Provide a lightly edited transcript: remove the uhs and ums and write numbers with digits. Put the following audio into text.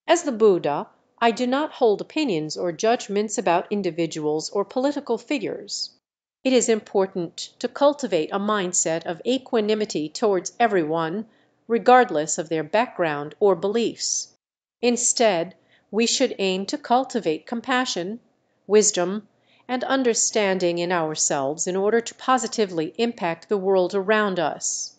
As the Buddha, I do not hold opinions or judgments about individuals or political figures. It is important to cultivate a mindset of equanimity towards everyone, regardless of their background or beliefs. Instead, we should aim to cultivate compassion, wisdom, and understanding in ourselves in order to positively impact the world around us.